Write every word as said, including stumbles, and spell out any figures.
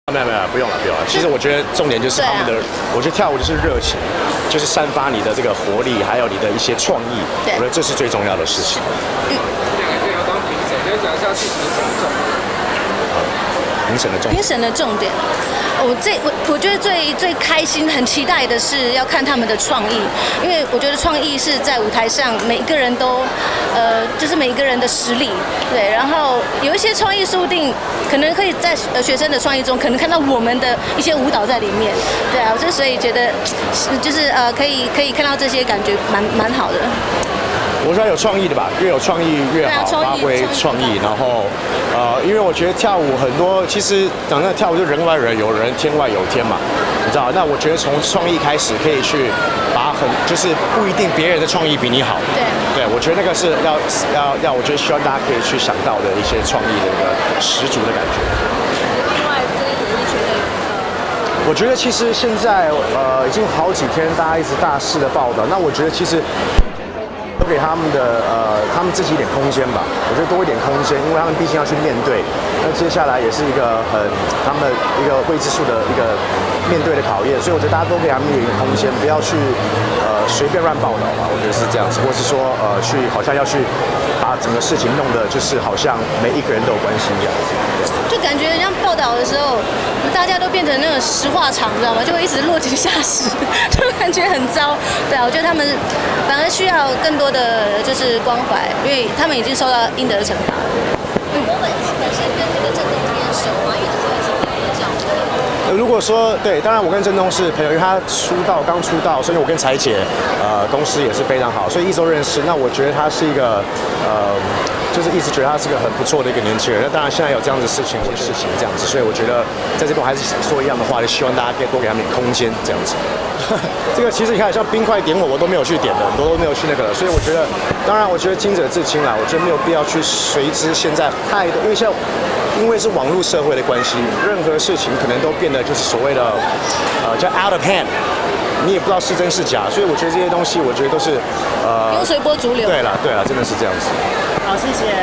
没有没有，不用了不用了。其实我觉得重点就是他们的，啊、我觉得跳舞就是热情，就是散发你的这个活力，还有你的一些创意。我觉得这是最重要的事情。 嗯。这个要当评审，要讲一下自己的感受。 评审的重点。 评审的重点。我这我我觉得最最开心、很期待的是要看他们的创意，因为我觉得创意是在舞台上每一个人都，呃，就是每一个人的实力，对。然后有一些创意说不定可能可以在呃学生的创意中，可能看到我们的一些舞蹈在里面，对啊，就所以觉得就是呃可以可以看到这些，感觉蛮蛮好的。 我说有创意的吧，越有创意越好，发挥创意。然后，呃，因为我觉得跳舞很多，其实讲真的，跳舞就人外人有人，天外有天嘛，你知道？那我觉得从创意开始，可以去把很，就是不一定别人的创意比你好。 对。 对，我觉得那个是要要要，我觉得希望大家可以去想到的一些创意的一个十足的感觉。 另外，这一你觉得？ 我觉得其实现在呃已经好几天，大家一直大肆的报道，那我觉得其实。都给他们的呃，他们自己一点空间吧。我觉得多一点空间，因为他们毕竟要去面对。那接下来也是一个很他们一个未知数的一个面对的考验，所以我觉得大家都给他们有一个空间，不要去呃随便乱报道吧。我觉得是这样子，或是说呃去好像要去把整个事情弄得就是好像每一个人都有关系这样子。 就感觉像报道的时候，大家都变成那种实话场，知道吗？就会一直落井下石，就感觉很糟。对啊，我觉得他们反而需要更多的就是关怀，因为他们已经受到应得的惩罚了。嗯，我本本身跟这个郑东比较熟嘛，因为他是一起教的。 如果说对，当然我跟郑东是朋友，因为他出道刚出道，所以我跟彩姐呃公司也是非常好，所以一直都认识。那我觉得他是一个呃。就是一直觉得他是个很不错的一个年轻人，那当然现在有这样子的事情或事情这样子，所以我觉得在这边我还是说一样的话，就希望大家可以多给他们点空间这样子。这个其实你看，像冰块点我，我都没有去点的，很多都没有去那个，所以我觉得，当然我觉得今者自清啦，我觉得没有必要去随之现在太多，因为现在因为是网络社会的关系，任何事情可能都变得就是所谓的呃叫 out of hand。你也不知道是真是假，所以我觉得这些东西，我觉得都是，呃， 不用随波逐流。 对了，对了，真的是这样子。 好，谢谢。